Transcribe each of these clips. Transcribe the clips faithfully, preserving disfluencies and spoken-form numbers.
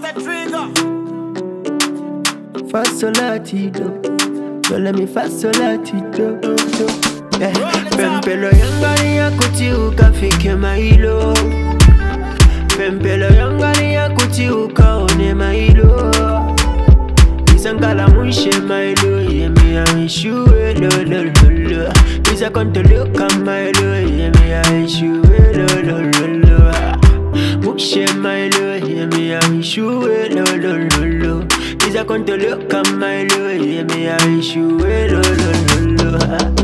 Mister Trigo. Fasolatito, so let me fasolatito. Yeah. Pempelo yangani ya kuti ukafike mailo. Pempelo yangani ya kuti ukaone mailo. Isangala muishe mailo, yemi ya ishuwe lo lo lo lo. Isa kontoluka mailo, yemi ya ishuwe lo lo lo lo. Muishe mailo, yemi ya ishuwe lo lo lo lo. Isa kontoluka mailo, yemi ya ishuwe lo lo lo lo.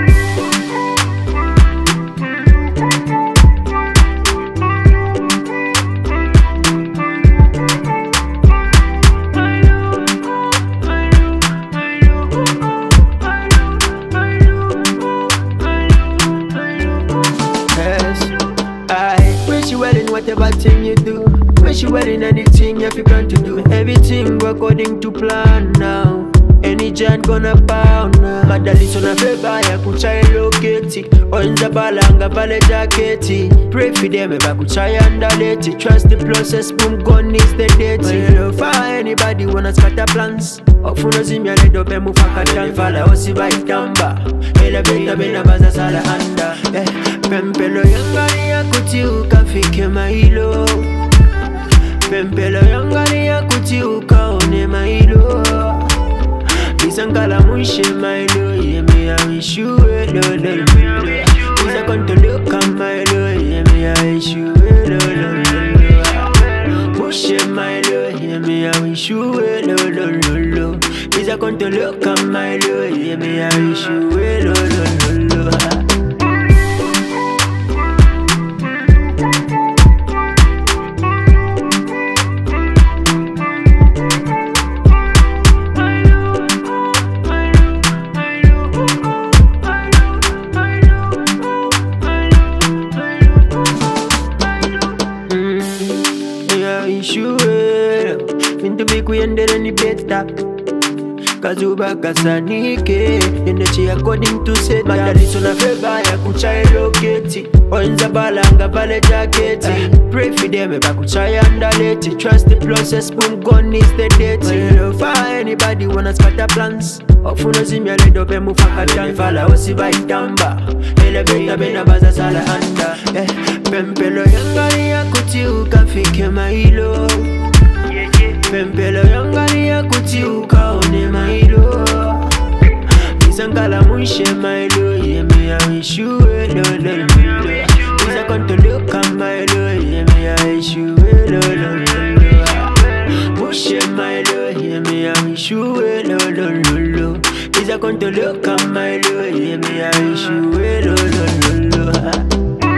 Whatever thing you do, wish you were in anything you plan to do. Everything according to plan now. Any giant gonna pound now. Madali sona feba ya kuchai loketi. Onza balanga pale jaketi. Pray for them eba kuchai andaleti. Trust the process, boom gun is the date. When you don't find anybody wanna scatter plans. Ofuno zimya ledo pe mufaka tanfala. Osi ba itamba eleveta bena baza sala anda. Pempelo yangani ya kuti ukafike mailo. Pempelo yangani ya kuti ukaone mailo. Isangala muishe mailo, yemi ya ishuwe lo lo lo. Isa kontoluka mailo, yemi ya ishuwe lo lo lo. Muishe mailo, yemi ya ishuwe lo lo lo lo. Isa kontoluka mailo, yemi ya ishuwe lo lo lo lo. Mintu miku yendere ni beta Kazuba kasanike Yendechi according to set Madali sona feba ya kuchai loketi Onza balanga pale jaketi Pray for them eba kuchai andaleti. Trust the process, boom gun is the date. When you don't find anybody wanna scatter plans. Ofuno zimya ledo pe mufaka tanfala. Osi ba itamba eleveta bena baza sala anda. Pempelo yangani ya kuti ukafike mailo. Pempelo yangani ya kuti ukaone mailo. Isangala muishe mailo, yemi ya ishuwe lo lo lo. Isa kontoluka mailo, yemi ya ishuwe lo lo lo. Muishe mailo, yemi ya ishuwe lo lo lo. Isa kontoluka mailo, yemi ya ishuwe lo lo lo.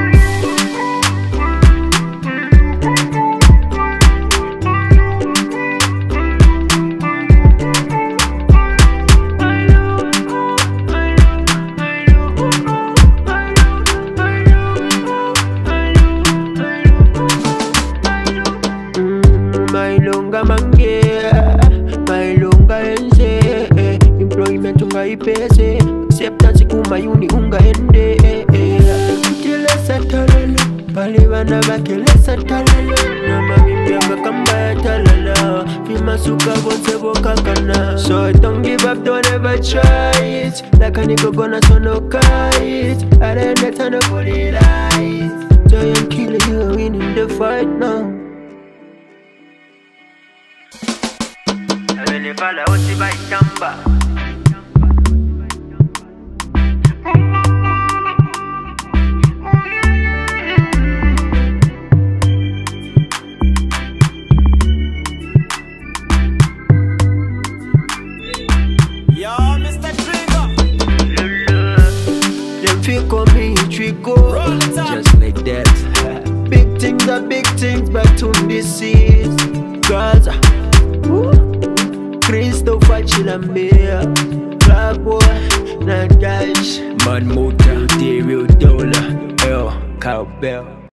Mailonga mange, mailonga enze. Employment unga ipese, acceptance kuma uni unga ende. Kutile satalala, pali wana bakele satalala. Nama mimbi anga kamba ya talala, fima suka gonse boka kana. So don't give up, don't ever try it. Like a nigga gonna sonoka it. I didn't let her put it right. So I'm killing you, winning the fight now. Fala osi ba itamba. Yo, Mister Trigo. Them feel call me Trigo. Just like that. Big things are big things, but to this is Gaza. Christopher Chilambea, Black boy, not guys. Man motor, stereo dollar, L, cowbell.